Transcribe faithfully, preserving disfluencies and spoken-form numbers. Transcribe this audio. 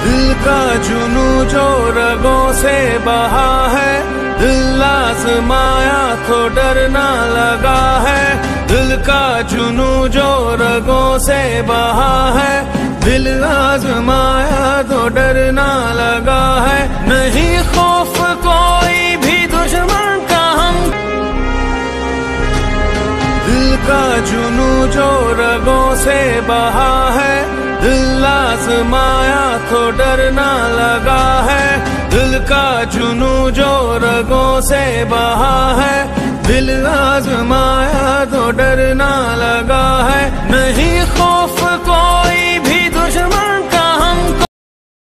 दिल का जुनू जो रगों से बहा है, दिल आजमाया तो डरना लगा है। दिल का जुनू जो रगों से बहा है, दिल आजमाया तो डरना लगा है। नहीं खौफ कोई भी दुश्मन का हम, दिल का जुनू जो रगों से बहा है, दिल आजमाया तो डरना लगा है। दिल का जुनू जो रगों से बहा है, दिल आजमाया तो डरना लगा है। नहीं खौफ कोई